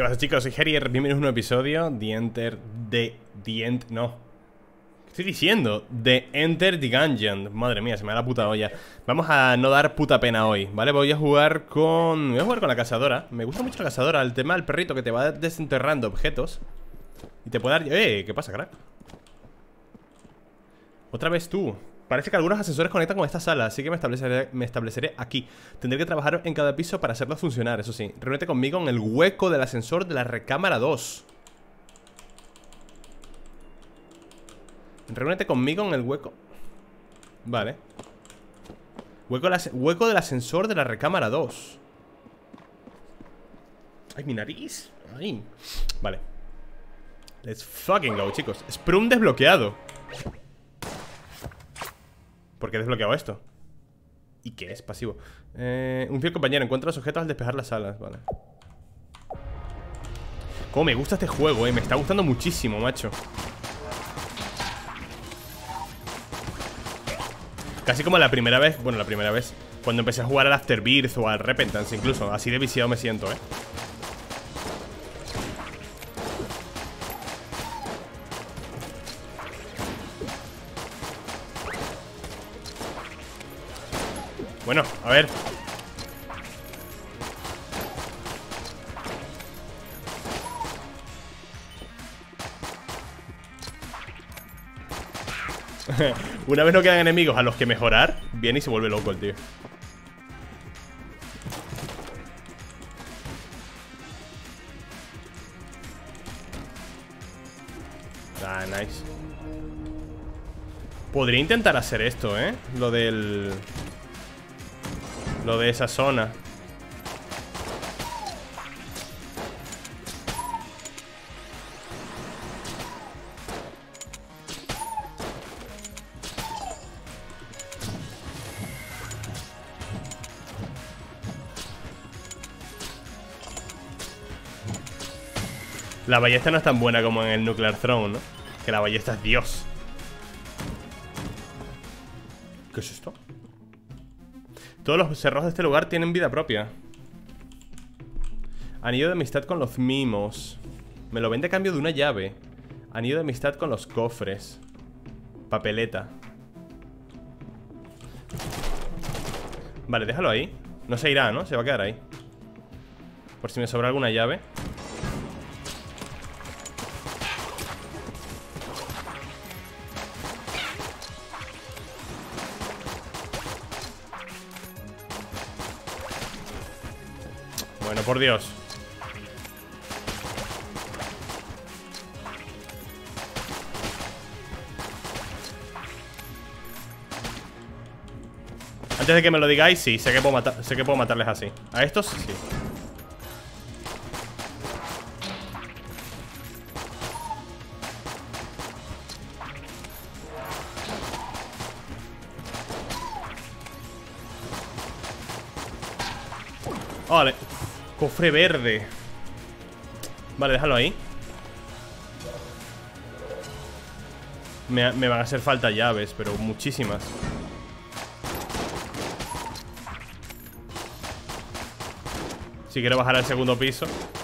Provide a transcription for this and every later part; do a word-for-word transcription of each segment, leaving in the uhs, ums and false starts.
¿Qué pasa, chicos? Soy Herier, bienvenidos a un nuevo episodio de Enter... de... The Ent... no ¿Qué estoy diciendo? De Enter the Gungeon. Madre mía, se me da la puta olla. Vamos a no dar puta pena hoy, ¿vale? Voy a jugar con... voy a jugar con la cazadora. Me gusta mucho la cazadora, el tema del perrito que te va desenterrando objetos y te puede dar... ¡Eh! ¿Qué pasa, crack? Otra vez tú. Parece que algunos ascensores conectan con esta sala, así que me estableceré, me estableceré aquí. Tendré que trabajar en cada piso para hacerlo funcionar, eso sí. Reúnete conmigo en el hueco del ascensor de la recámara dos. Reúnete conmigo en el hueco. Vale. Hueco, hueco del ascensor de la recámara dos. Ay, mi nariz. Ay. Vale. Let's fucking go, chicos. Sprum desbloqueado. ¿Por qué he desbloqueado esto? ¿Y qué es? Pasivo. eh, Un fiel compañero, encuentra los objetos al despejar las alas. Vale. Cómo me gusta este juego, eh. Me está gustando muchísimo, macho. Casi como la primera vez. Bueno, la primera vez cuando empecé a jugar al Afterbirth o al Repentance incluso. Así de viciado me siento, eh. Bueno, a ver. Una vez no quedan enemigos a los que mejorar, viene y se vuelve loco el tío. Ah, nice. Podría intentar hacer esto, ¿eh? Lo del... lo de esa zona. La ballesta no es tan buena como en el Nuclear Throne, ¿no? Que la ballesta es Dios. ¿Qué es esto? Todos los cerrojos de este lugar tienen vida propia. Anillo de amistad con los mimos. Me lo vende a cambio de una llave. Anillo de amistad con los cofres. Papeleta. Vale, déjalo ahí. No se irá, ¿no? Se va a quedar ahí. Por si me sobra alguna llave. Bueno, por Dios. Antes de que me lo digáis, sí, sé que puedo matar, sé que puedo matarles así. A estos, sí. Vale. Cofre verde. Vale, déjalo ahí. me, me van a hacer falta llaves, pero muchísimas. Si quiero bajar al segundo piso.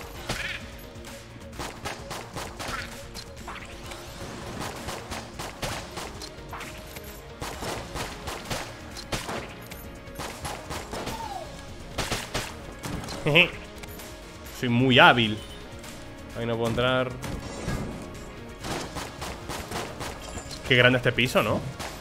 Jeje. Soy muy hábil. Ahí no puedo entrar. Qué grande este piso, ¿no?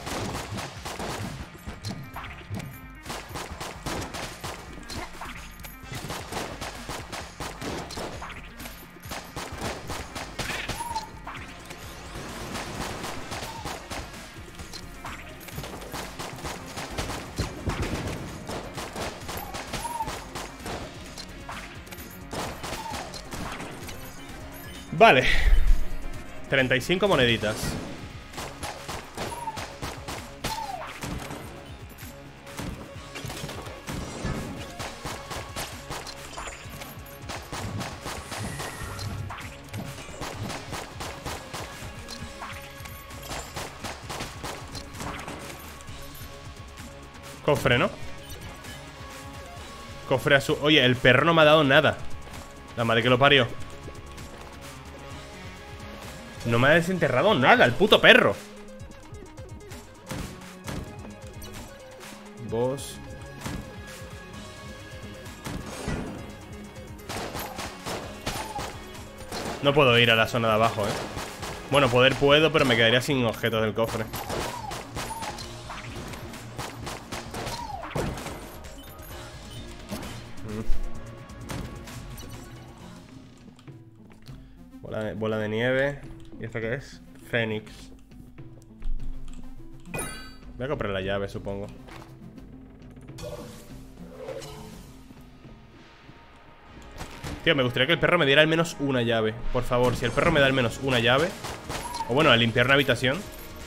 Vale. treinta y cinco moneditas. Cofre, ¿no? Cofre azul. Oye, el perro no me ha dado nada. La madre que lo parió. No me ha desenterrado nada, el puto perro. Boss. No puedo ir a la zona de abajo, eh. Bueno, poder puedo, pero me quedaría sin objetos del cofre. Bola de, bola de nieve. ¿Y esto qué es? Fénix. Voy a comprar la llave, supongo. Tío, me gustaría que el perro me diera al menos una llave. Por favor, si el perro me da al menos una llave. O bueno, a limpiar una habitación.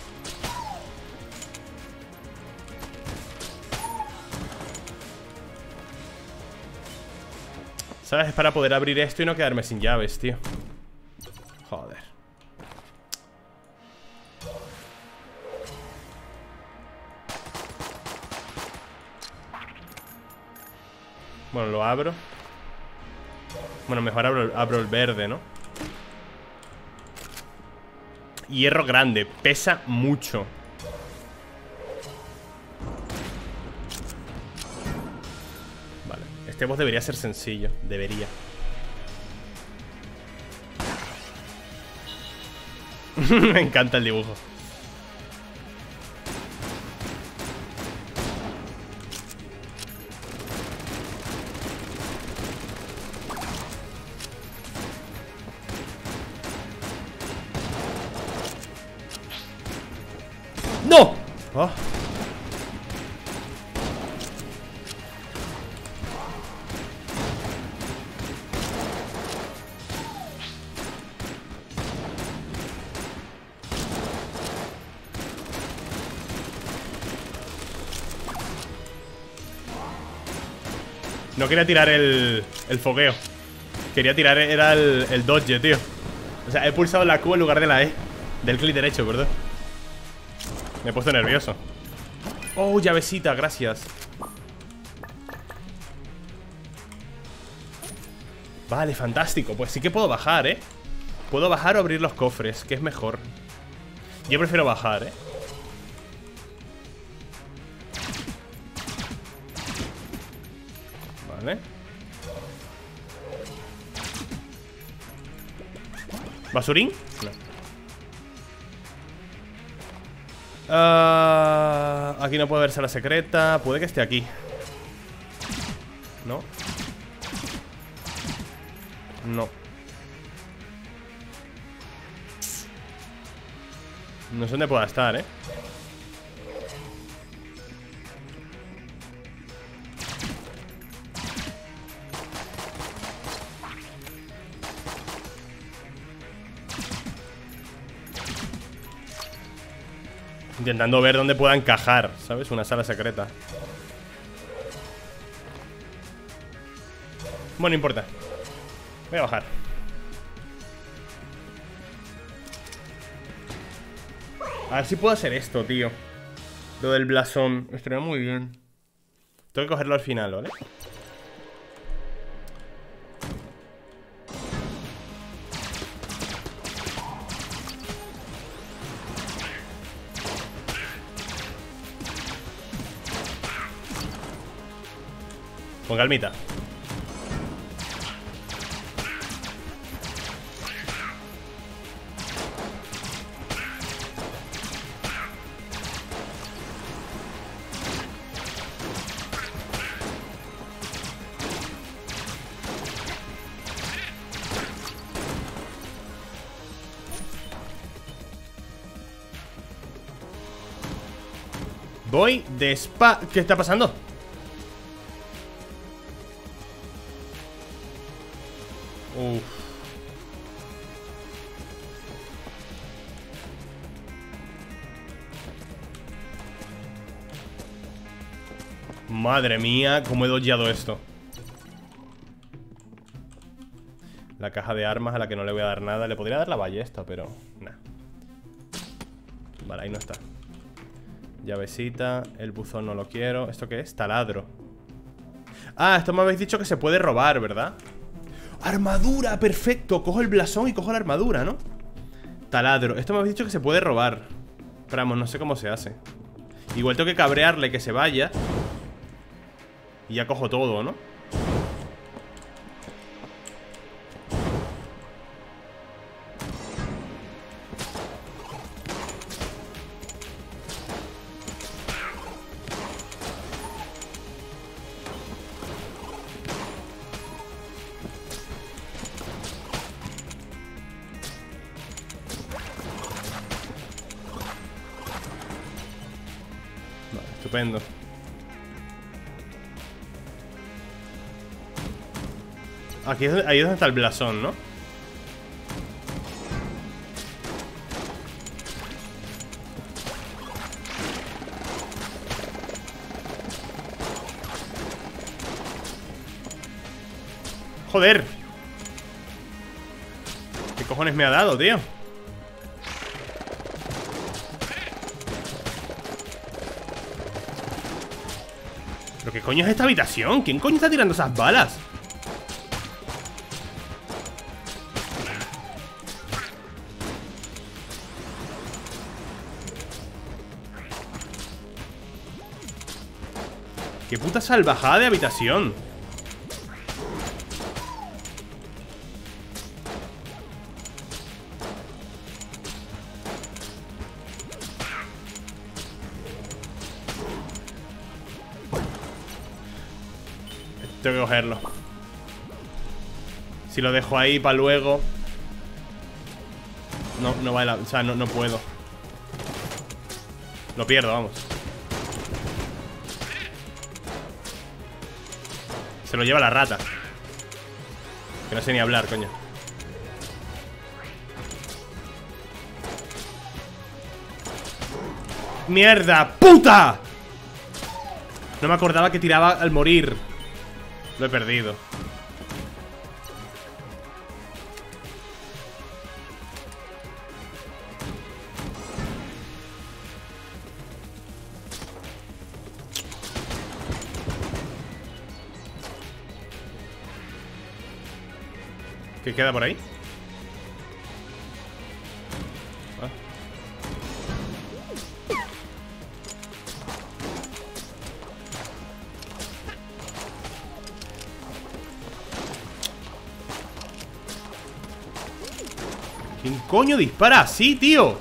¿Sabes? Es para poder abrir esto y no quedarme sin llaves, tío. Joder. Bueno, lo abro. Bueno, mejor abro, abro el verde, ¿no? Hierro grande, pesa mucho. Vale, este boss debería ser sencillo. Debería. Me encanta el dibujo. ¡No! Oh. No quería tirar el, el fogueo. Quería tirar, era el, el dodge, tío. O sea, he pulsado la Q en lugar de la E. Del clic derecho, perdón. Me he puesto nervioso. Oh, llavecita, gracias. Vale, fantástico. Pues sí que puedo bajar, ¿eh? Puedo bajar o abrir los cofres, que es mejor. Yo prefiero bajar, ¿eh? Vale. ¿Basurín? No. Uh, aquí no puedo ver sala secreta. Puede que esté aquí. ¿No? No. No sé dónde pueda estar, ¿eh? Intentando ver dónde pueda encajar, ¿sabes? Una sala secreta. Bueno, no importa. Voy a bajar. A ver si puedo hacer esto, tío. Lo del blasón. Estaría muy bien. Tengo que cogerlo al final, ¿vale? Con calmita. Voy de spa. ¿Qué está pasando? Uf. Madre mía, cómo he dodgeado esto. La caja de armas a la que no le voy a dar nada. Le podría dar la ballesta, pero nah. Vale, ahí no está. Llavecita, el buzón no lo quiero. ¿Esto qué es? Taladro. Ah, esto me habéis dicho que se puede robar, ¿verdad? Armadura, perfecto. Cojo el blasón y cojo la armadura, ¿no? Taladro. Esto me habéis dicho que se puede robar. Pero vamos, no sé cómo se hace. Igual tengo que cabrearle que se vaya. Y ya cojo todo, ¿no? Estupendo. Aquí es, ahí es donde está el blasón, ¿no? Joder. ¿Qué cojones me ha dado, tío? ¿Pero qué coño es esta habitación? ¿Quién coño está tirando esas balas? ¡Qué puta salvajada de habitación! Tengo que cogerlo. Si lo dejo ahí para luego. No, no vale la... O sea, no, no puedo. Lo pierdo, vamos. Se lo lleva la rata. Que no sé ni hablar, coño. ¡Mierda! ¡Puta! No me acordaba que tiraba al morir. Lo he perdido. ¿Qué queda por ahí? Ah. ¿Quién coño dispara así, tío?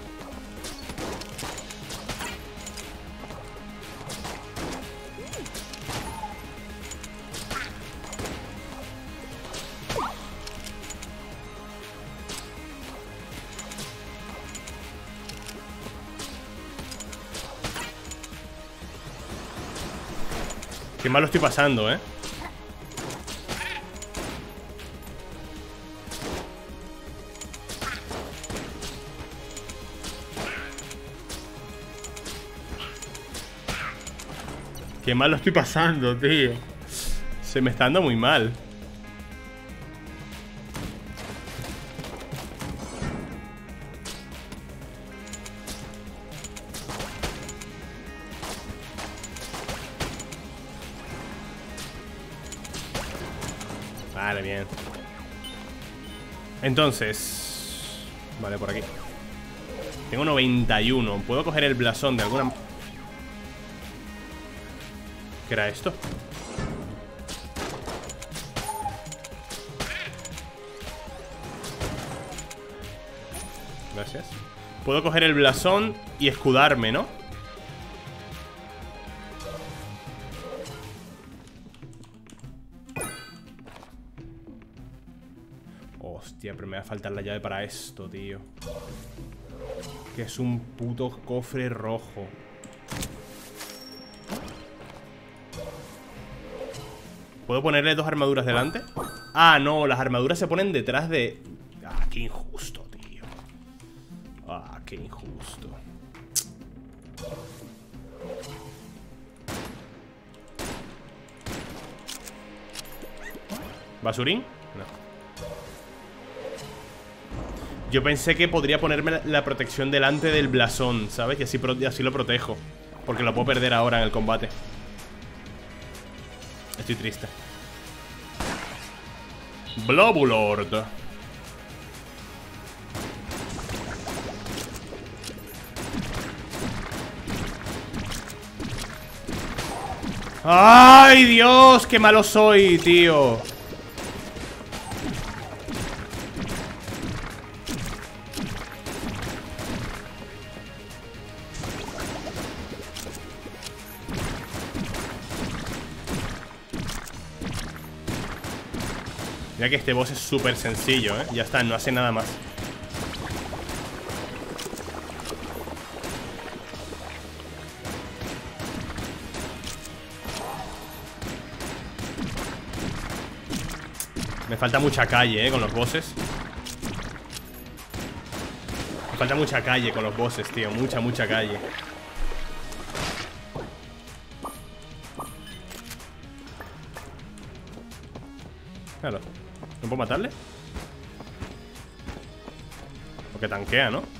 Qué mal lo estoy pasando, ¿eh? Qué mal lo estoy pasando, tío. Se me está dando muy mal. Vale, bien. Entonces... Vale, por aquí. Tengo noventa y uno. ¿Puedo coger el blasón de alguna... ¿Qué era esto? Gracias. Puedo coger el blasón y escudarme, ¿no? Hostia, pero me va a faltar la llave para esto, tío. Que es un puto cofre rojo. ¿Puedo ponerle dos armaduras delante? Ah, no, las armaduras se ponen detrás de... Ah, qué injusto, tío. Ah, qué injusto. ¿Basurín? No. Yo pensé que podría ponerme la, la protección delante del blasón, ¿sabes? Y así, pro, y así lo protejo. Porque lo puedo perder ahora en el combate. Estoy triste. Blobulord. ¡Ay, Dios! ¡Qué malo soy, tío! Mira que este boss es súper sencillo, ¿eh? Ya está, no hace nada más. Me falta mucha calle, ¿eh? Con los bosses. Me falta mucha calle con los bosses, tío. Mucha, mucha calle. Claro. ¿No puedo matarle? Porque tanquea, ¿no?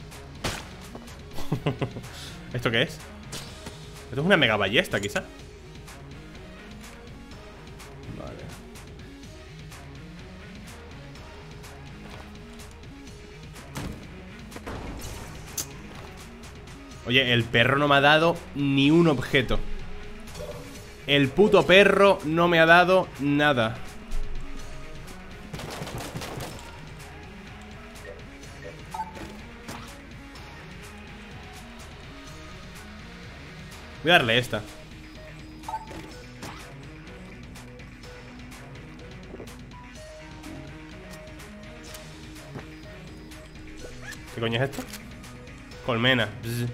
¿Esto qué es? Esto es una mega ballesta, quizá. Vale. Oye, el perro no me ha dado ni un objeto. El puto perro no me ha dado nada. Voy a darle esta. ¿Qué coño es esto? Colmena. Bzz.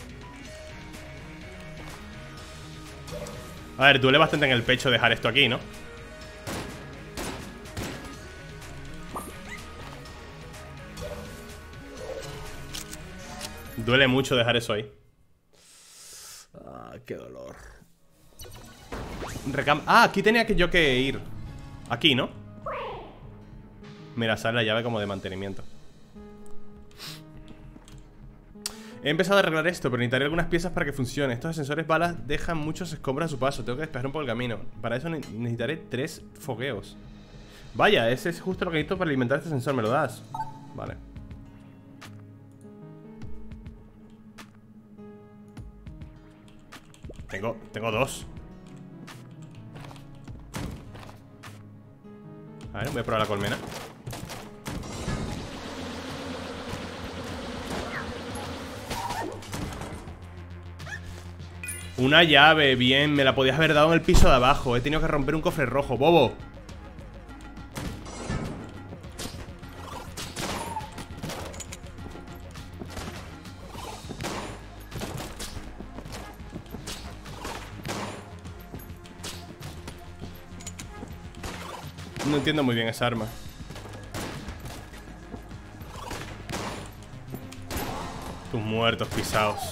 A ver, duele bastante en el pecho dejar esto aquí, ¿no? Duele mucho dejar eso ahí. Ah, qué dolor. Recam ah, aquí tenía que yo que ir. Aquí, ¿no? Mira, sale la llave como de mantenimiento. He empezado a arreglar esto, pero necesitaré algunas piezas para que funcione. Estos sensores balas dejan muchos escombros a su paso. Tengo que despejar un poco el camino. Para eso necesitaré tres fogueos. Vaya, ese es justo lo que necesito para alimentar este sensor. ¿Me lo das? Vale. Tengo, tengo dos. A ver, voy a probar la colmena. Una llave, bien. Me la podías haber dado en el piso de abajo. He tenido que romper un cofre rojo, bobo. No entiendo muy bien esa arma. Tus muertos pisados.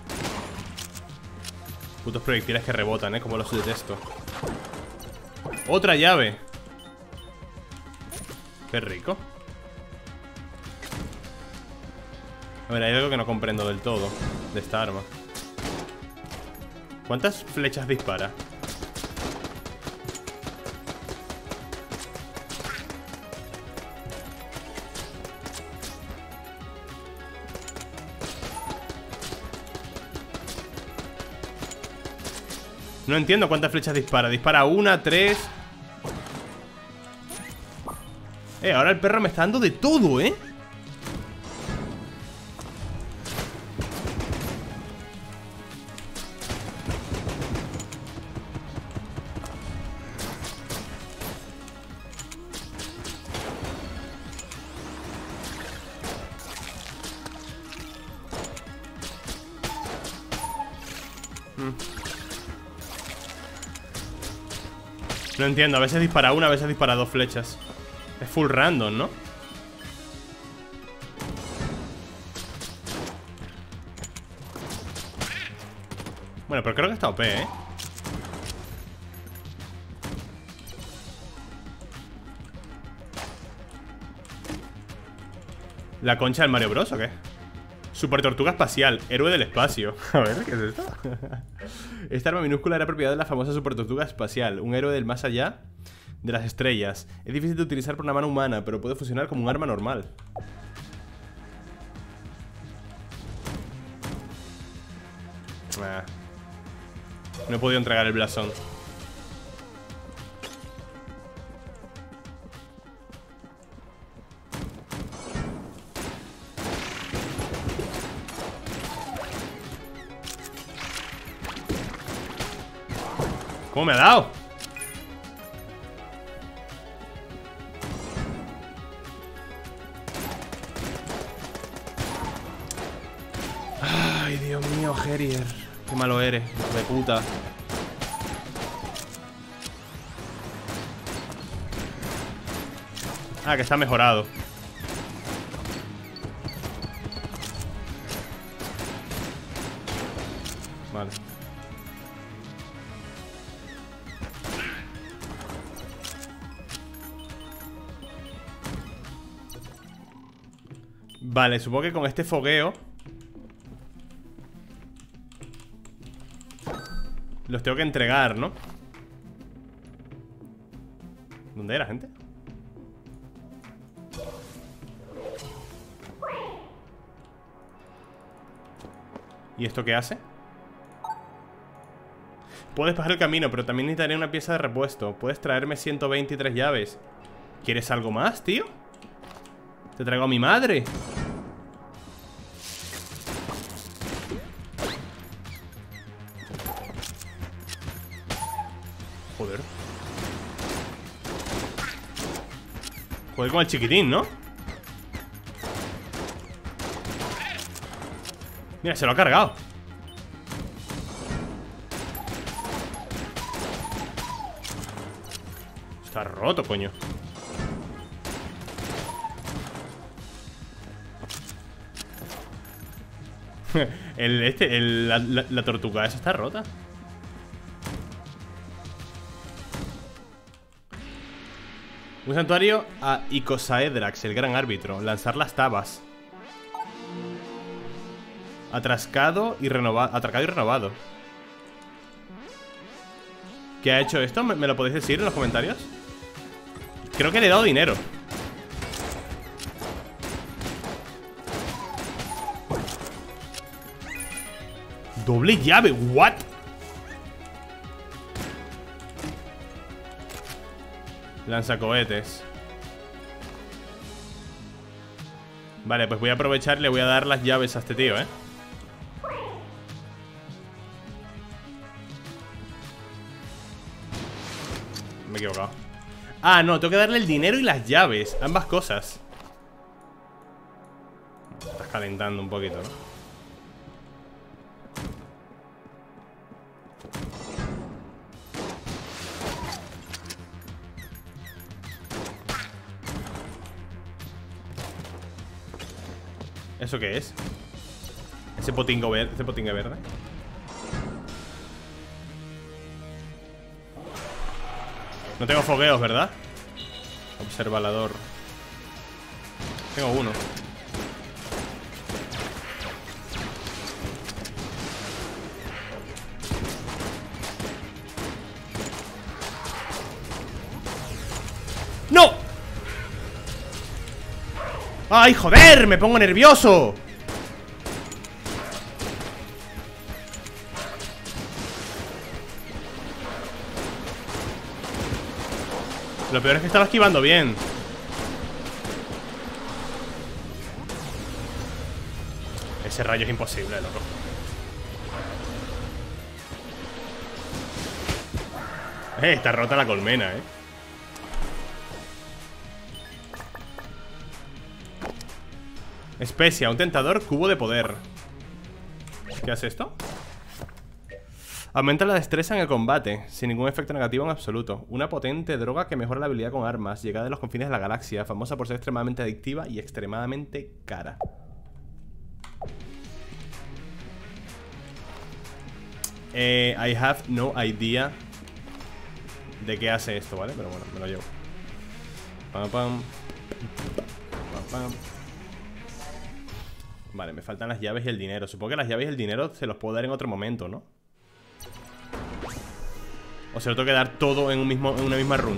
Putos proyectiles que rebotan, eh, como los detesto. Otra llave. Qué rico. A ver, hay algo que no comprendo del todo de esta arma. ¿Cuántas flechas dispara? No entiendo cuántas flechas dispara. Dispara una, tres. Eh, ahora el perro me está dando de todo, ¿eh? No entiendo, a veces dispara una, a veces dispara dos flechas. Es full random, ¿no? Bueno, pero creo que está O P, ¿eh? ¿La concha del Mario Bros o qué? Super tortuga espacial, héroe del espacio. A ver, ¿qué es esto? Esta arma minúscula era propiedad de la famosa super tortuga espacial, un héroe del más allá de las estrellas. Es difícil de utilizar por una mano humana, pero puede funcionar como un arma normal. Ah. No he podido entregar el blasón. ¿Cómo me ha dado? Ay, Dios mío, Harrier. Qué malo eres, hijo de puta. Ah, que está mejorado. Vale. Vale, supongo que con este fogueo los tengo que entregar, ¿no? ¿Dónde era, gente? ¿Y esto qué hace? Puedes pasar el camino, pero también necesitaré una pieza de repuesto. Puedes traerme ciento veintitrés llaves. ¿Quieres algo más, tío? Te traigo a mi madre. Joder. Joder con el chiquitín, ¿no? Mira, se lo ha cargado. Está roto, coño. el este, el, la, la, la tortuga esa está rota. Un santuario a Icosaedrax, el gran árbitro. Lanzar las tabas. Atrascado y renovado. Atracado y renovado. ¿Qué ha hecho esto? ¿Me, ¿Me lo podéis decir en los comentarios? Creo que le he dado dinero. Doble llave, what? Lanzacohetes. Vale, pues voy a aprovechar y le voy a dar las llaves a este tío, ¿eh? Me he equivocado. Ah, no, tengo que darle el dinero y las llaves. Ambas cosas. Estás calentando un poquito, ¿no? ¿Eso qué es? Ese potingo verde, ese potingue verde. No tengo fogueos, ¿verdad? Observador. Tengo uno. ¡No! ¡Ay, joder! ¡Me pongo nervioso! Lo peor es que estaba esquivando bien. Ese rayo es imposible, loco. Eh, está rota la colmena, eh. Especia, un tentador cubo de poder. ¿Qué hace esto? Aumenta la destreza en el combate, sin ningún efecto negativo en absoluto. Una potente droga que mejora la habilidad con armas, llegada de los confines de la galaxia, famosa por ser extremadamente adictiva y extremadamente cara. Eh, I have no idea de qué hace esto, ¿vale? Pero bueno, me lo llevo. Pam, pam. Pam, pam. Vale, me faltan las llaves y el dinero. Supongo que las llaves y el dinero se los puedo dar en otro momento, ¿no? O se lo tengo que dar todo en, un mismo, en una misma run.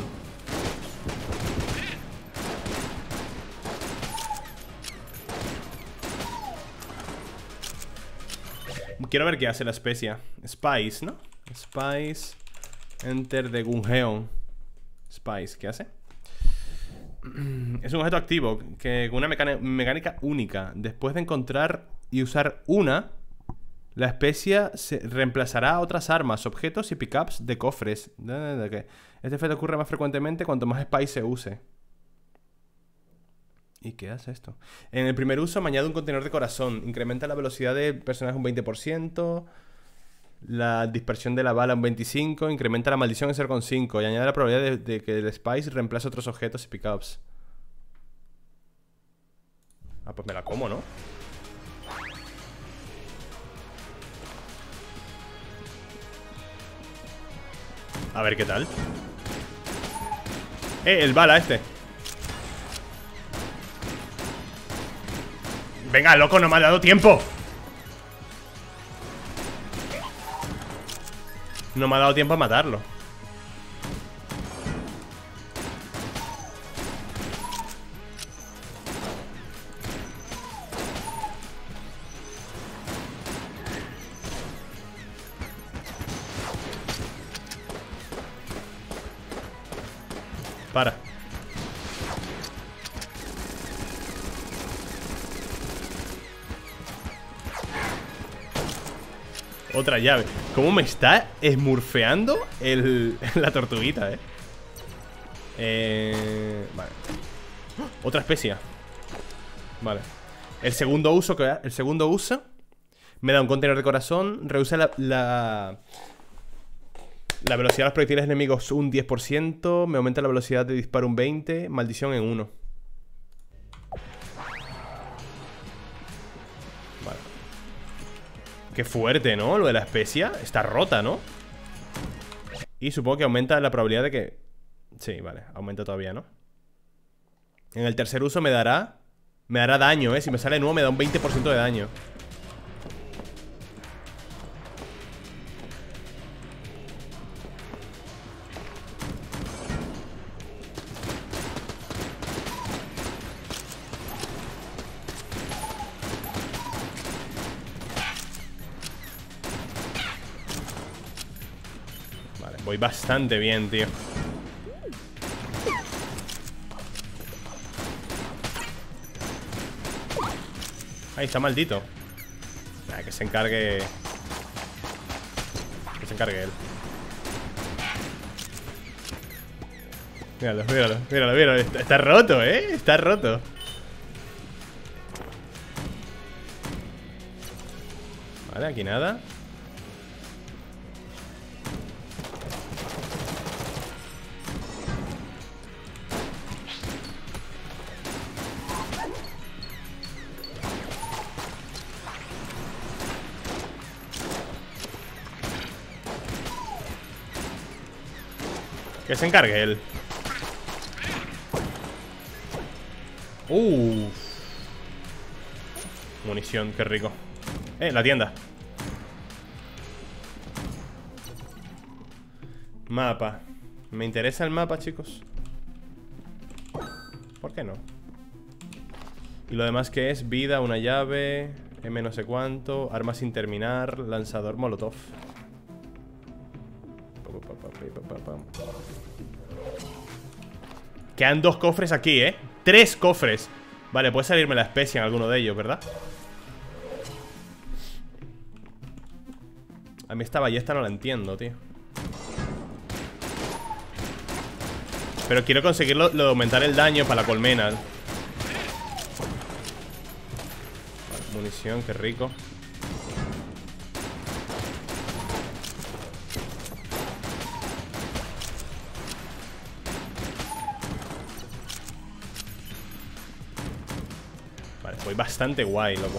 Quiero ver qué hace la especia. Spice, ¿no? Spice. Enter de Gungeon. Spice, ¿qué hace? Es un objeto activo que con una mecánica, mecánica única. Después de encontrar y usar una, la especia se reemplazará a otras armas, objetos y pickups de cofres. Este efecto ocurre más frecuentemente cuanto más Spice se use. ¿Y qué hace esto? En el primer uso me añade un contenedor de corazón. Incrementa la velocidad del personaje un veinte por ciento. La dispersión de la bala un veinticinco por ciento. Incrementa la maldición en cero coma cinco. Y añade la probabilidad de, de que el Spice reemplace otros objetos y pickups. Ah, pues me la como, ¿no? A ver qué tal. Eh, el bala este. Venga, loco, no me ha dado tiempo. No me ha dado tiempo a matarlo. Para. Otra llave. ¿Cómo me está esmurfeando el, la tortuguita, eh? Eh... Vale. Otra especia. Vale. El segundo uso que el segundo uso me da un contenedor de corazón. Reduce la, la La velocidad de los proyectiles enemigos un diez por ciento. Me aumenta la velocidad de disparo un veinte por ciento. Maldición en uno. Vale. Qué fuerte, ¿no? Lo de la especia. Está rota, ¿no? Y supongo que aumenta la probabilidad de que... Sí, vale. Aumenta todavía, ¿no? En el tercer uso me dará... Me dará daño, ¿eh? Si me sale nuevo me da un veinte por ciento de daño. Vale, voy bastante bien, tío. Ahí está, maldito. Nah, que se encargue. Que se encargue él. Míralo, míralo, míralo, míralo. Está, está roto, eh. Está roto. Vale, aquí nada. Que se encargue él. Uff. Munición, qué rico. Eh, la tienda. Mapa. ¿Me interesa el mapa, chicos? ¿Por qué no? Y lo demás que es vida, una llave, M no sé cuánto, arma sin terminar, lanzador molotov. Quedan dos cofres aquí, ¿eh? Tres cofres. Vale, puede salirme la especia en alguno de ellos, ¿verdad? A mí esta ballesta no la entiendo, tío. Pero quiero conseguir lo, lo de aumentar el daño para la colmena. Vale, munición, qué rico. Vale, voy bastante guay, loco.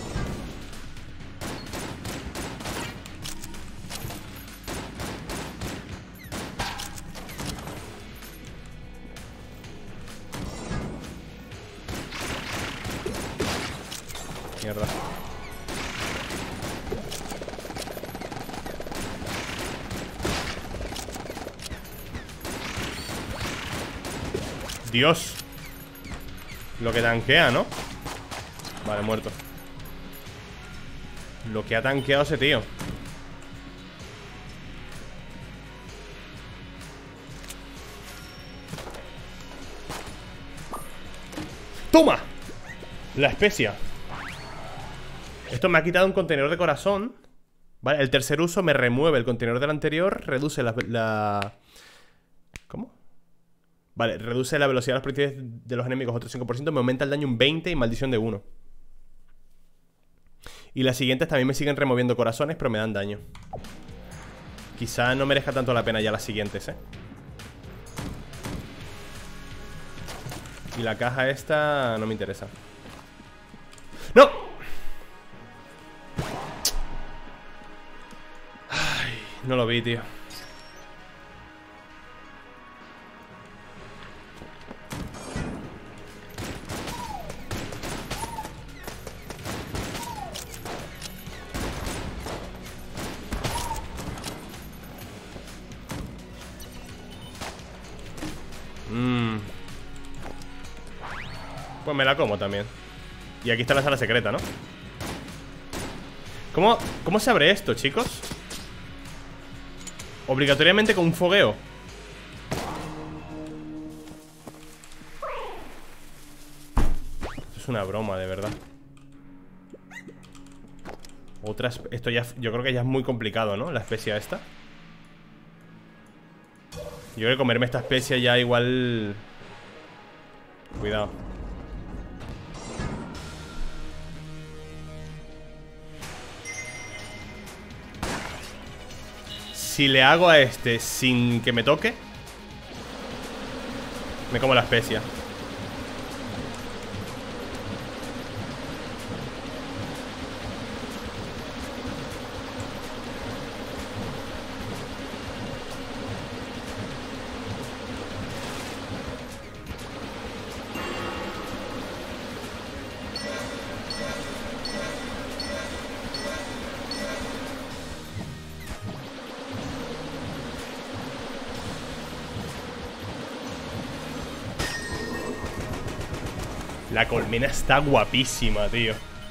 Mierda. Dios. Lo que tanquea, ¿no? Vale, muerto. Lo que ha tanqueado ese tío. ¡Toma! La especia. Esto me ha quitado un contenedor de corazón. Vale, el tercer uso me remueve el contenedor del anterior. Reduce la... la... ¿Cómo? Vale, reduce la velocidad de los proyectiles de los enemigos otro cinco por ciento. Me aumenta el daño un veinte y maldición de uno. Y las siguientes también me siguen removiendo corazones, pero me dan daño. Quizá no merezca tanto la pena ya las siguientes, eh. Y la caja esta no me interesa. ¡No! Ay, no lo vi, tío. Mmm. Pues me la como también. Y aquí está la sala secreta, ¿no? ¿Cómo, cómo se abre esto, chicos? Obligatoriamente con un fogueo. Esto es una broma, de verdad. Otras... Esto ya... Yo creo que ya es muy complicado, ¿no? La especia esta. Yo creo que comerme esta especia ya igual... Cuidado. Si le hago a este sin que me toque, me como la especia. La colmena está guapísima, tío.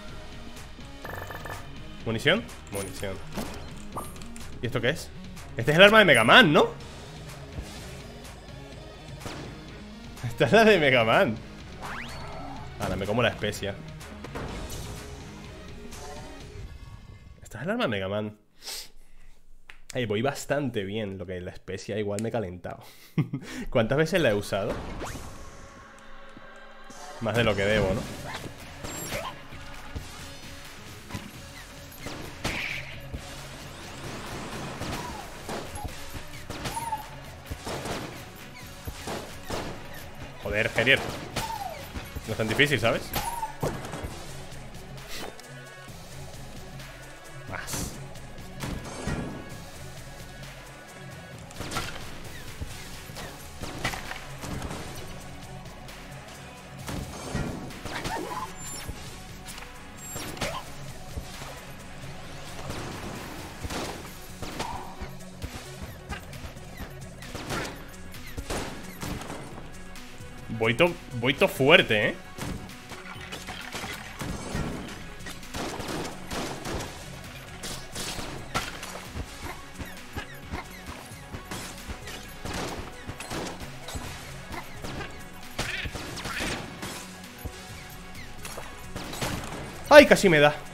¿Munición? Munición. ¿Y esto qué es? Este es el arma de Mega Man, ¿no? Esta es la de Mega Man. Ahora me como la especia. Esta es el arma de Mega Man. Ay, voy bastante bien. Lo que la especia igual me he calentado. ¿Cuántas veces la he usado? Más de lo que debo, ¿no? Joder, Gerier. No es tan difícil, ¿sabes? Más. Voy to, voy to fuerte, ¿eh? ¡Ay, casi me da!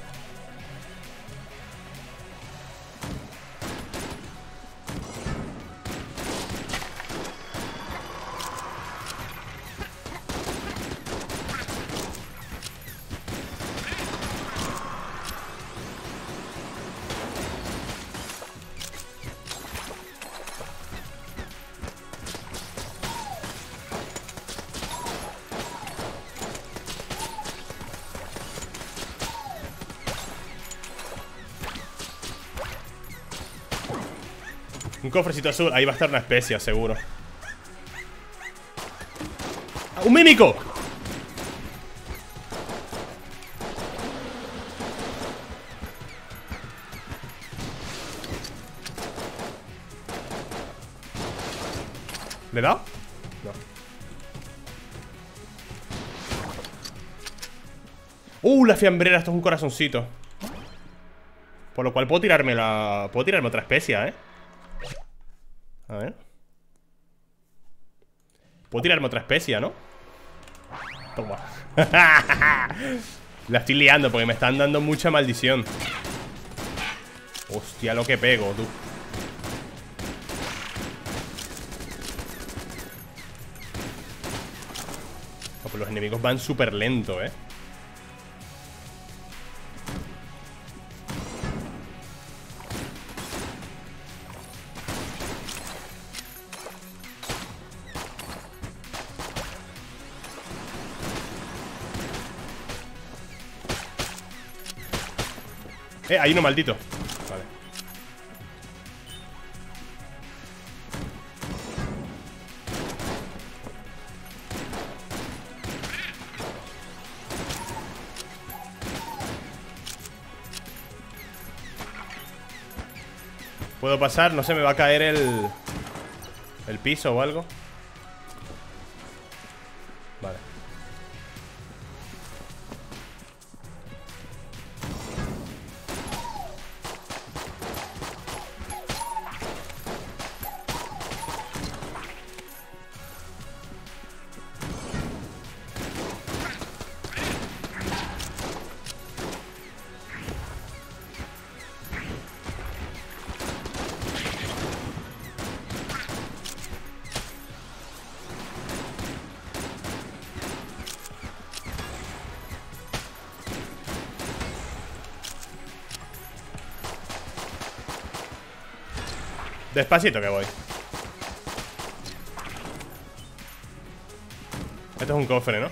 Un cofrecito azul, ahí va a estar una especia, seguro. ¡Ah, ¡un mímico! ¿Le he dado? No. ¡Uh, la fiambrera! Esto es un corazoncito. Por lo cual puedo tirarme la... Puedo tirarme otra especia, ¿eh? A ver. Puedo tirarme otra especia, ¿no? Toma. La estoy liando porque me están dando mucha maldición. Hostia, lo que pego, tú. Oh, pues los enemigos van súper lento, eh. Eh, hay uno maldito. Vale. ¿Puedo pasar? No sé, me va a caer el... el piso o algo. Vale. Despacito que voy. Esto es un cofre, ¿no?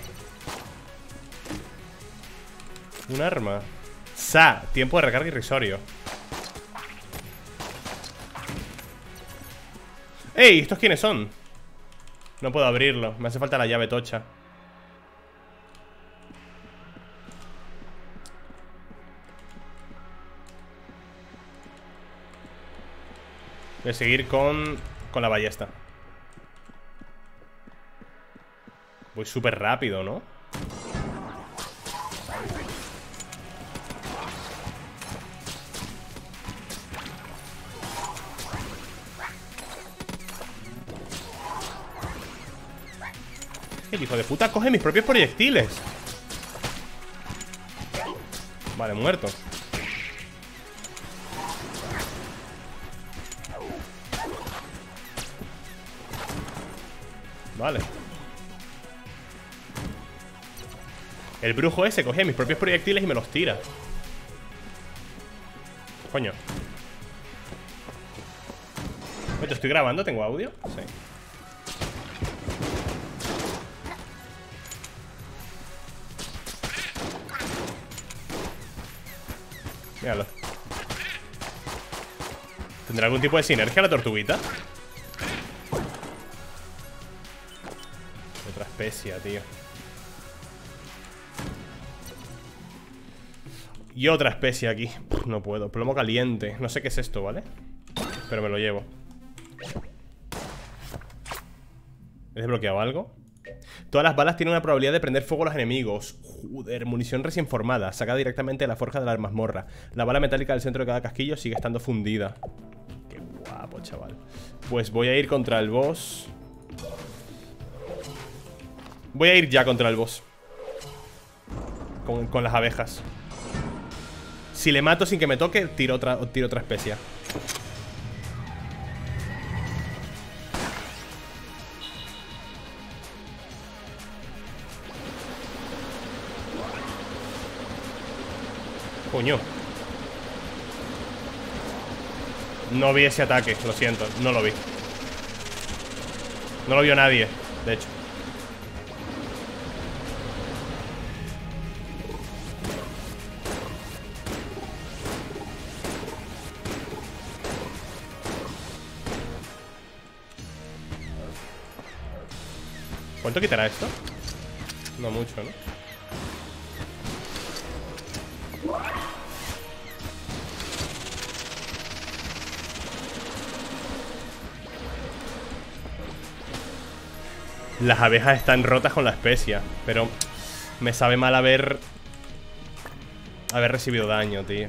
Un arma. Sa, tiempo de recarga irrisorio. ¡Ey! ¿Estos quiénes son? No puedo abrirlo, me hace falta la llave tocha. Voy a seguir con, con la ballesta. Voy súper rápido, ¿no? El hijo de puta coge mis propios proyectiles. Vale, muerto. Vale. El brujo ese cogía mis propios proyectiles y me los tira. Coño. ¿Te estoy grabando? ¿Tengo audio? Sí. Míralo. ¿Tendrá algún tipo de sinergia la tortuguita? Otra especia, tío. Y otra especia aquí. Uf, no puedo. Plomo caliente. No sé qué es esto, ¿vale? Pero me lo llevo. ¿He desbloqueado algo? Todas las balas tienen una probabilidad de prender fuego a los enemigos. Joder, munición recién formada, sacada directamente de la forja de la mazmorra. La bala metálica del centro de cada casquillo sigue estando fundida. Qué guapo, chaval. Pues voy a ir contra el boss. Voy a ir ya contra el boss. Con, con las abejas. Si le mato sin que me toque, tiro otra, tiro otra especia. Coño. No vi ese ataque, lo siento, no lo vi. No lo vio nadie, de hecho. ¿Cuánto quitará esto? No mucho, ¿no? Las abejas están rotas con la especia, pero me sabe mal haber Haber recibido daño, tío.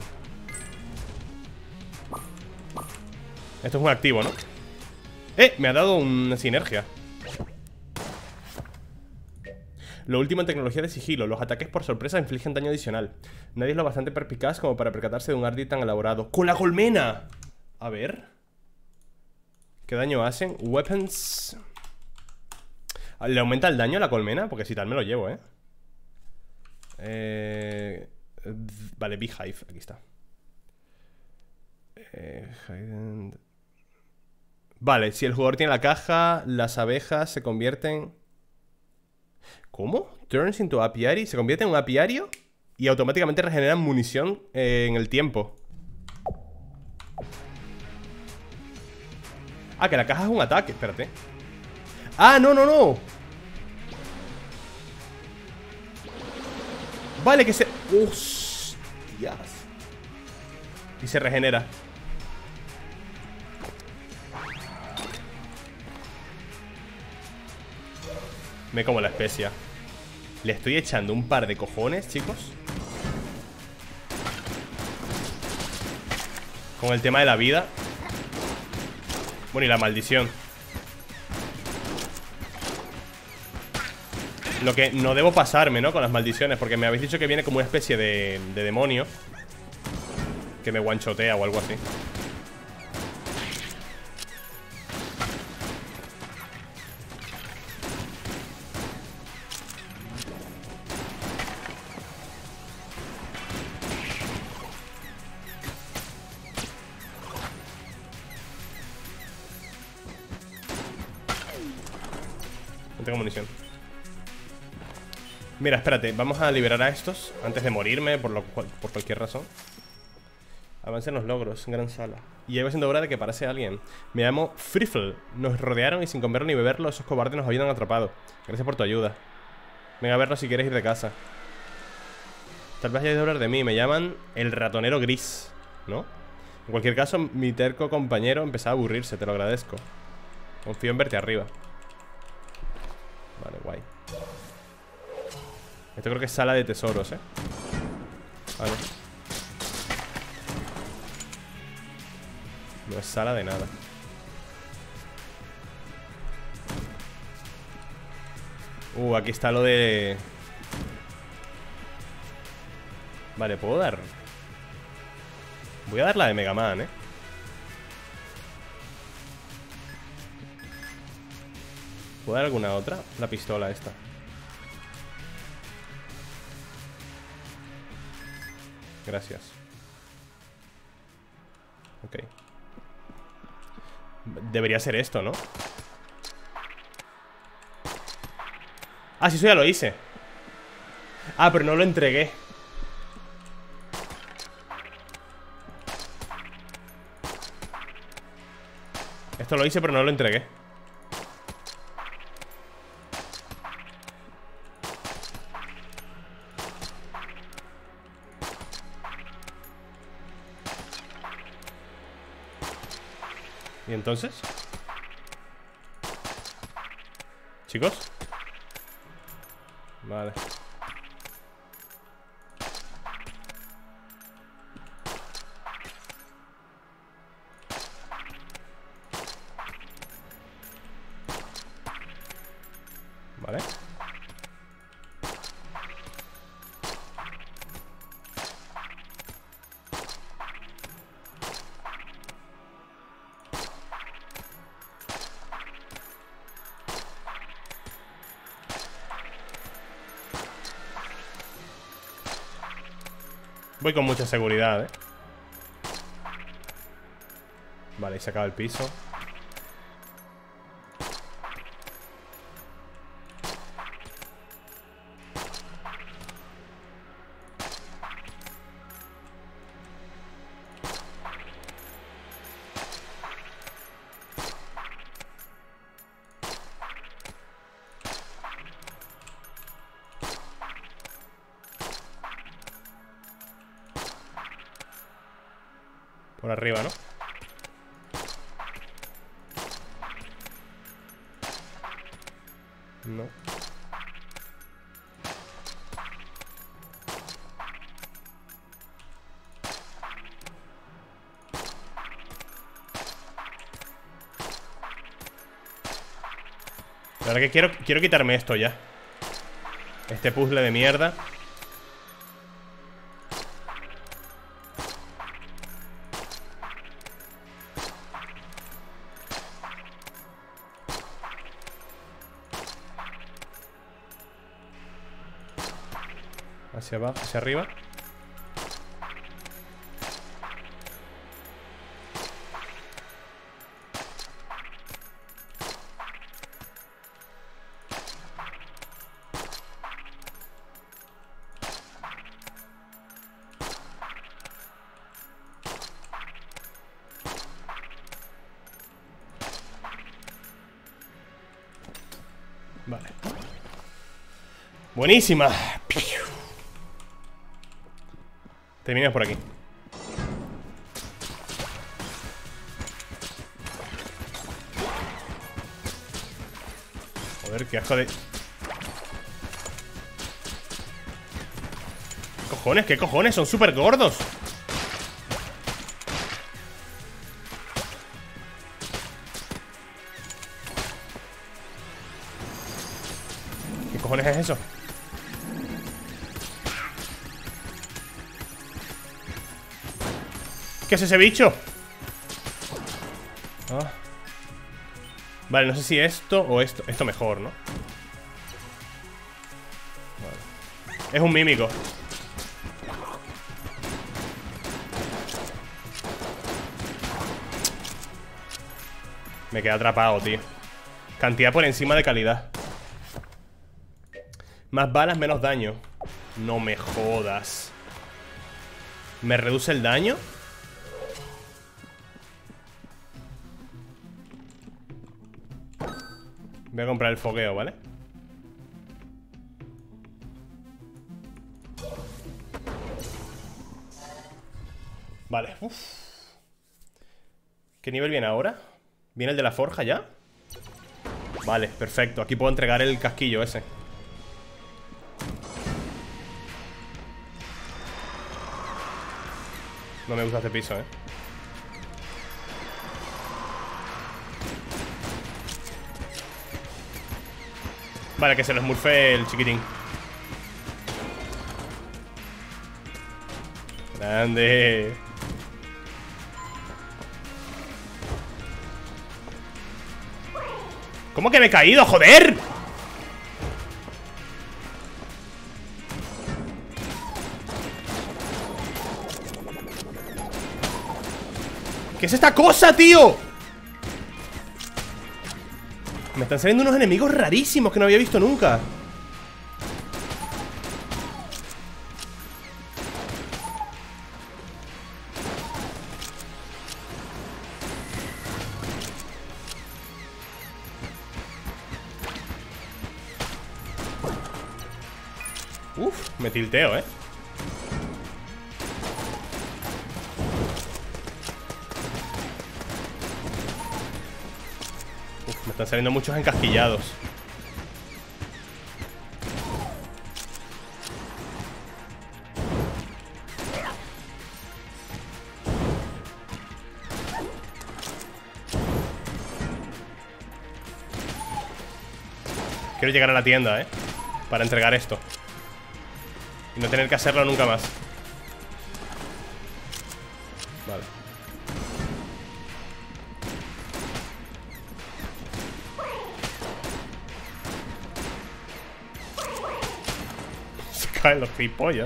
Esto es un activo, ¿no? ¡Eh! Me ha dado una sinergia. Lo último en tecnología de sigilo. Los ataques por sorpresa infligen daño adicional. Nadie es lo bastante perspicaz como para percatarse de un ardid tan elaborado. ¡Con la colmena! A ver. ¿Qué daño hacen? Weapons. ¿Le aumenta el daño a la colmena? Porque si tal me lo llevo, ¿eh? eh... Vale, Beehive. Aquí está. Eh... Vale, si el jugador tiene la caja, las abejas se convierten... ¿Cómo? Turns into apiary. Se convierte en un apiario y automáticamente regeneran munición eh, en el tiempo. Ah, que la caja es un ataque. Espérate. ¡Ah, no, no, no! Vale, que se... ¡Hostias! Y se regenera. Me como la especia. Le estoy echando un par de cojones, chicos. Con el tema de la vida. Bueno, y la maldición. Lo que no debo pasarme, ¿no? Con las maldiciones, porque me habéis dicho que viene como una especie de, de demonio que me guanchotea o algo así. No tengo munición. Mira, espérate, vamos a liberar a estos antes de morirme por, lo, por cualquier razón. Avancen los logros, gran sala. Y ya va siendo hora de que parase alguien. Me llamo Friffle. Nos rodearon y sin comerlo ni beberlo esos cobardes nos habían atrapado. Gracias por tu ayuda. Venga a vernos si quieres ir de casa. Tal vez hayáis de hablar de mí. Me llaman el ratonero gris, ¿no? En cualquier caso, mi terco compañero empezaba a aburrirse. Te lo agradezco. Confío en verte arriba. Vale, guay. Esto creo que es sala de tesoros, ¿eh? Vale. No es sala de nada. Uh, aquí está lo de... Vale, ¿puedo dar? Voy a dar la de Mega Man, ¿eh? ¿Puedo dar alguna otra? La pistola esta. Gracias. Ok. Debería ser esto, ¿no? Ah, sí, eso ya lo hice. Ah, pero no lo entregué. Esto lo hice, pero no lo entregué. ¿Y entonces? ¿Chicos? Vale. Vale. Voy con mucha seguridad, ¿eh? Vale, y se acaba el piso. Por arriba, ¿no? No. La verdad que quiero, quiero quitarme esto ya. Este puzzle de mierda. Hacia abajo, hacia arriba. Vale. Buenísima. Terminas por aquí. Joder, qué asco de... ¿Qué cojones? ¿Qué cojones? Son súper gordos. ¿Qué cojones es eso? ¿Qué es ese bicho? Ah. Vale, no sé si esto o esto. Esto mejor, ¿no? Vale. Es un mímico. Me queda atrapado, tío. Cantidad por encima de calidad. Más balas, menos daño. No me jodas. ¿Me reduce el daño? Voy a comprar el fogueo, ¿vale? Vale, uf. ¿Qué nivel viene ahora? ¿Viene el de la forja ya? Vale, perfecto. Aquí puedo entregar el casquillo ese. No me gusta este piso, eh. Vale, que se lo smurfe el chiquitín. Grande. ¿Cómo que me he caído, joder? ¿Qué es esta cosa, tío? Me están saliendo unos enemigos rarísimos que no había visto nunca. Uf, me tilteo, eh. Uf, me están saliendo muchos encasquillados. Quiero llegar a la tienda, eh, para entregar esto y no tener que hacerlo nunca más. Vale. Se caen los gilipollas.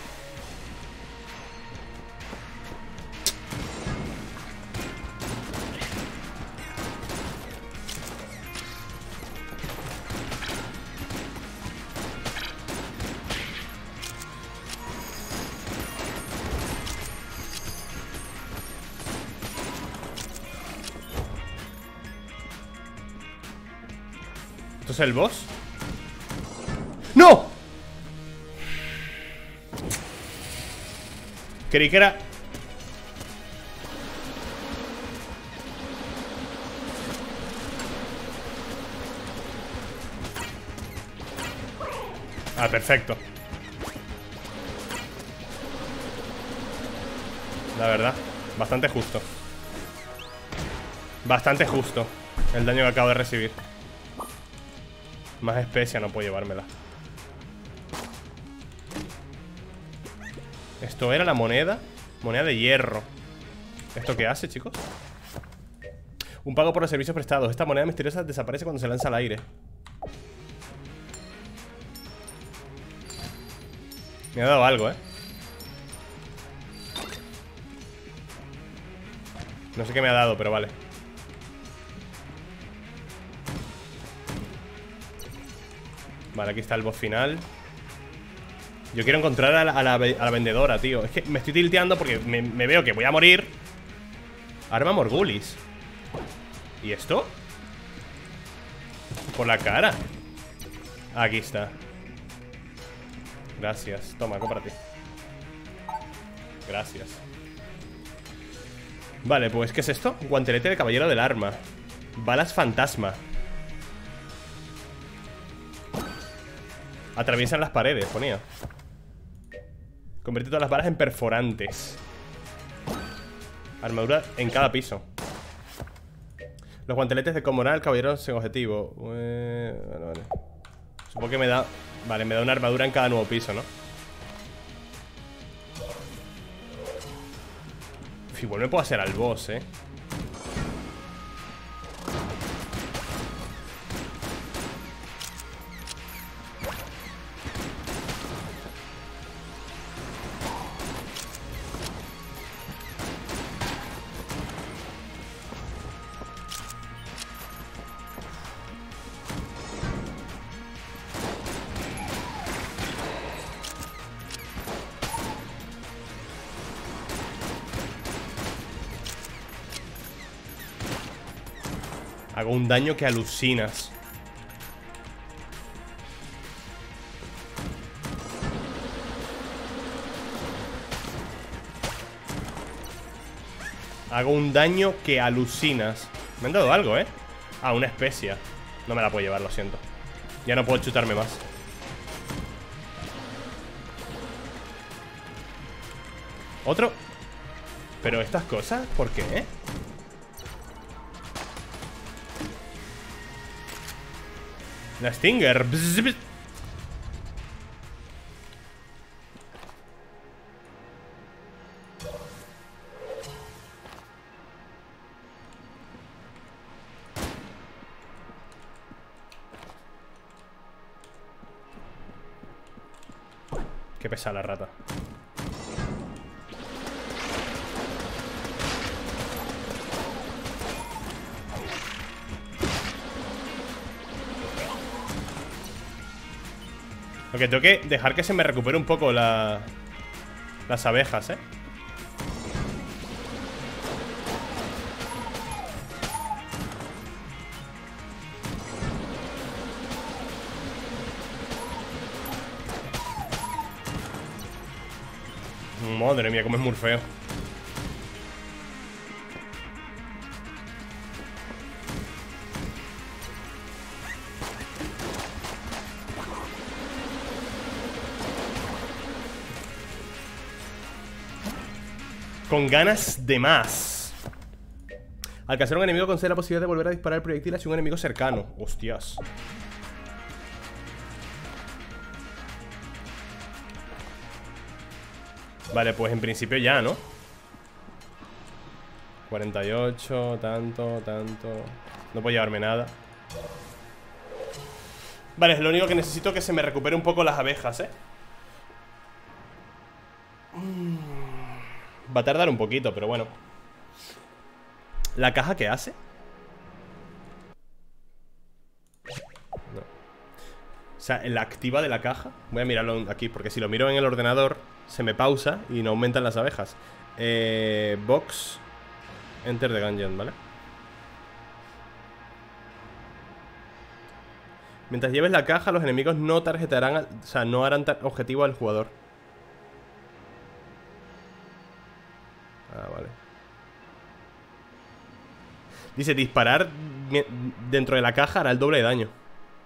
¿Esto es el boss? ¡No! Creí que era... Ah, perfecto. La verdad, bastante justo. Bastante justo el daño que acabo de recibir. Más especia, no puedo llevármela. Esto era la moneda. Moneda de hierro. ¿Esto qué hace, chicos? Un pago por los servicios prestados. Esta moneda misteriosa desaparece cuando se lanza al aire. Me ha dado algo, ¿eh? No sé qué me ha dado, pero vale. Vale, aquí está el boss final. Yo quiero encontrar a la, a la, a la vendedora, tío. Es que me estoy tilteando porque me, me veo que voy a morir. Arma Morgulis. ¿Y esto? Por la cara. Aquí está. Gracias. Toma, cómprate. Gracias. Vale, pues ¿qué es esto? Guantelete de caballero del arma. Balas fantasma. Atraviesan las paredes, ponía. Convierte todas las balas en perforantes. Armadura en cada piso. Los guanteletes de Comoral, caballero sin objetivo. eh, Vale, vale. Supongo que me da... Vale, me da una armadura en cada nuevo piso, ¿no? Uf, igual me puedo hacer al boss, eh. Hago un daño que alucinas. Hago un daño que alucinas. Me han dado algo, ¿eh? Ah, una especia. No me la puedo llevar, lo siento. Ya no puedo chutarme más. Otro. Pero estas cosas, ¿por qué? La Stinger. Bzz, bzz. Qué pesada la rata. Ok, tengo que dejar que se me recupere un poco la... las abejas, ¿eh? Madre mía, cómo es muy feo. Con ganas de más. Alcanzar a un enemigo concede la posibilidad de volver a disparar el proyectil hacia un enemigo cercano. Hostias. Vale, pues en principio ya, ¿no? cuarenta y ocho, tanto, tanto. No puedo llevarme nada. Vale, es lo único que necesito, que se me recupere un poco las abejas, ¿eh? Va a tardar un poquito, pero bueno. ¿La caja qué hace? No. O sea, la activa de la caja. Voy a mirarlo aquí, porque si lo miro en el ordenador se me pausa y no aumentan las abejas. eh, Box Enter the Gungeon, ¿vale? Mientras lleves la caja, los enemigos no tarjetarán al, o sea, no harán objetivo al jugador. Ah, vale. Dice, disparar dentro de la caja hará el doble de daño.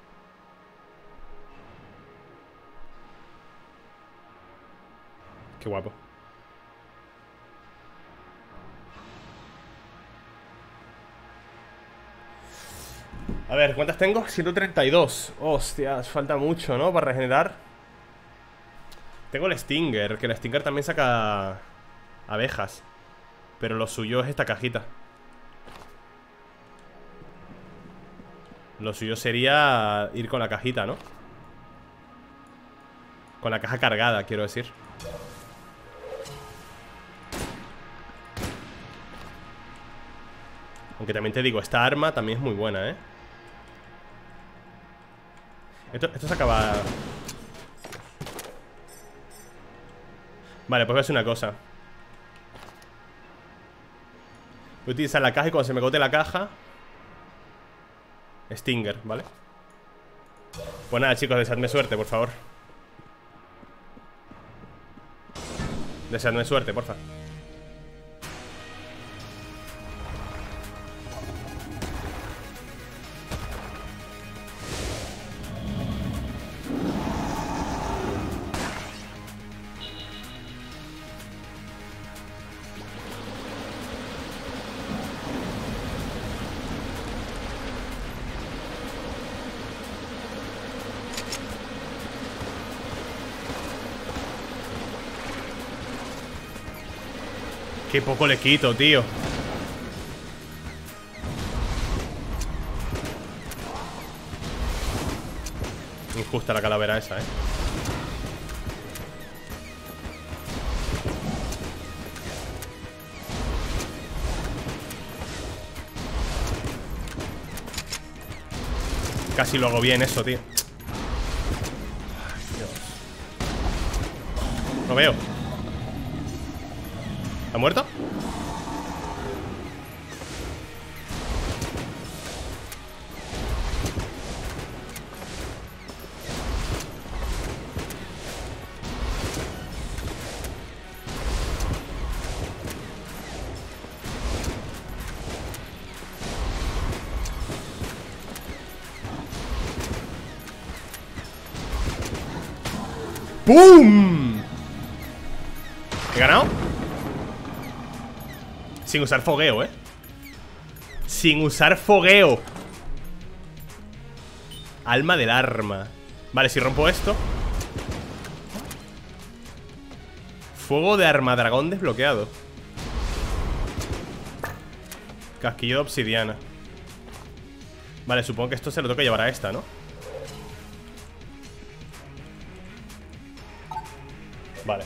Qué guapo. A ver, ¿cuántas tengo? ciento treinta y dos. Hostias, falta mucho, ¿no? Para regenerar. Tengo el Stinger, que el Stinger también saca abejas. Pero lo suyo es esta cajita. Lo suyo sería ir con la cajita, ¿no? Con la caja cargada, quiero decir. Aunque también te digo, esta arma también es muy buena, ¿eh? Esto, esto se acaba... Vale, pues voy a hacer una cosa. Voy a utilizar la caja y cuando se me agote la caja... Stinger, ¿vale? Pues nada, chicos, deseadme suerte, por favor. Deseadme suerte, porfa. Qué poco le quito, tío. Injusta la calavera esa, eh. Casi lo hago bien eso, tío. Ay, Dios. No veo. ¿Ha muerto? ¡Pum! ¿He ganado? Sin usar fogueo, ¿eh? Sin usar fogueo. Alma del arma. Vale, si rompo esto. Fuego de arma dragón desbloqueado. Casquillo de obsidiana. Vale, supongo que esto se lo tengo que llevar a esta, ¿no? Vale.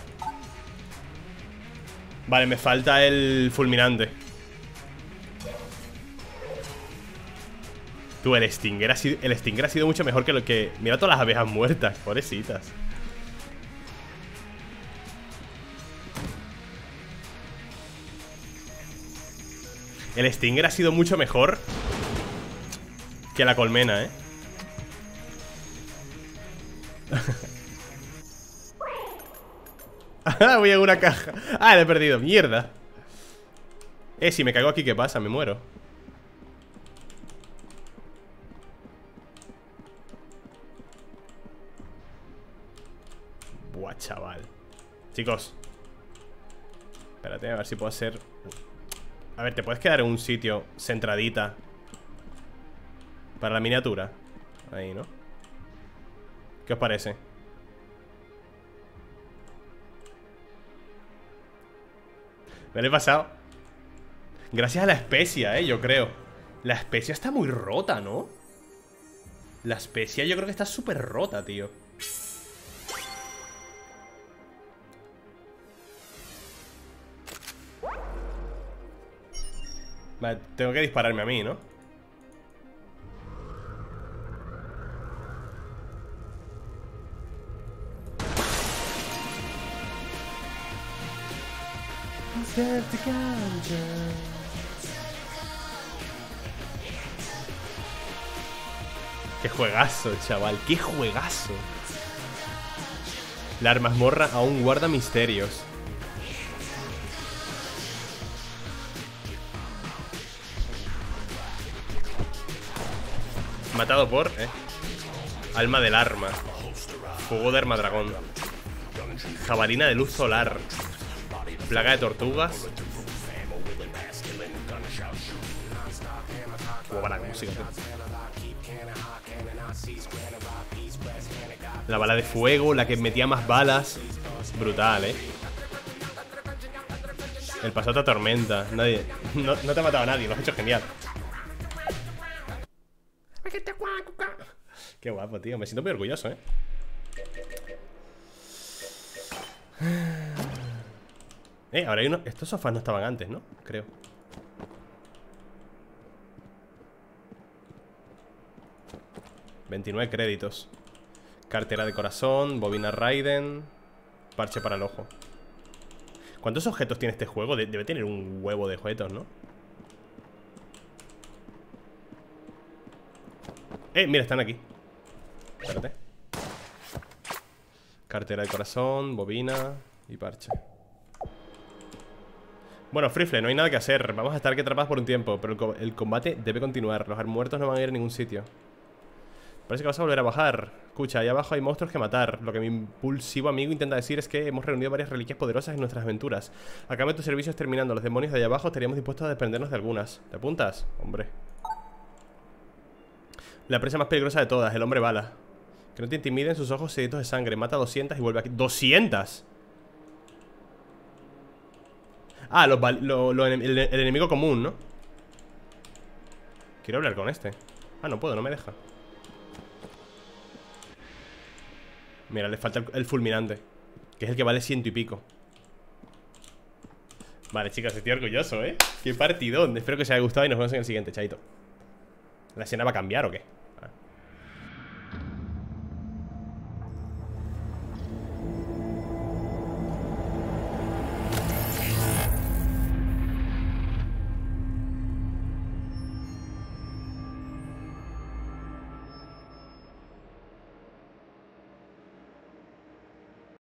Vale, me falta el fulminante. Tú, el Stinger ha sido, el Stinger ha sido mucho mejor que lo que... Mira todas las abejas muertas, pobrecitas. El Stinger ha sido mucho mejor que la colmena, ¿eh? Voy a una caja. Ah, le he perdido, mierda. Eh, si me caigo aquí, ¿qué pasa? Me muero. Buah, chaval. Chicos, espérate, a ver si puedo hacer... A ver, ¿te puedes quedar en un sitio centradita para la miniatura? Ahí, ¿no? ¿Qué os parece? Me lo he pasado. Gracias a la especia, eh, yo creo. La especia está muy rota, ¿no? La especia yo creo que está súper rota, tío. Vale, tengo que dispararme a mí, ¿no? Qué juegazo, chaval, qué juegazo. La mazmorra aún guarda misterios. Matado por, eh alma del arma. Fuego de arma dragón. Jabalina de luz solar. Plaga de tortugas. Como para la música, tío. La bala de fuego, la que metía más balas. Brutal, eh. El pasado te atormenta. Nadie. No, no te ha matado a nadie, lo has hecho genial. Qué guapo, tío. Me siento muy orgulloso, eh. Eh, ahora hay uno. Estos sofás no estaban antes, ¿no? Creo. veintinueve créditos. Cartera de corazón, bobina Raiden, parche para el ojo. ¿Cuántos objetos tiene este juego? De- debe tener un huevo de objetos, ¿no? Eh, mira, están aquí. Espérate. Cartera de corazón, bobina y parche. Bueno, Frifle, no hay nada que hacer. Vamos a estar aquí atrapados por un tiempo, pero el, co el combate debe continuar. Los muertos no van a ir a ningún sitio. Parece que vas a volver a bajar. Escucha, ahí abajo hay monstruos que matar. Lo que mi impulsivo amigo intenta decir es que hemos reunido varias reliquias poderosas en nuestras aventuras. A cambio de tus servicios terminando los demonios de allá abajo, estaríamos dispuestos a desprendernos de algunas. ¿Te apuntas? Hombre. La presa más peligrosa de todas, el hombre bala. Que no te intimiden sus ojos sedientos de sangre. Mata a doscientas y vuelve aquí. ¡doscientas! Ah, los lo, lo, el, el enemigo común, ¿no? Quiero hablar con este. Ah, no puedo, no me deja. Mira, le falta el, el fulminante, que es el que vale ciento y pico. Vale, chicos, estoy orgulloso, ¿eh? Qué partidón. Espero que os haya gustado y nos vemos en el siguiente, chaito. ¿La escena va a cambiar o qué?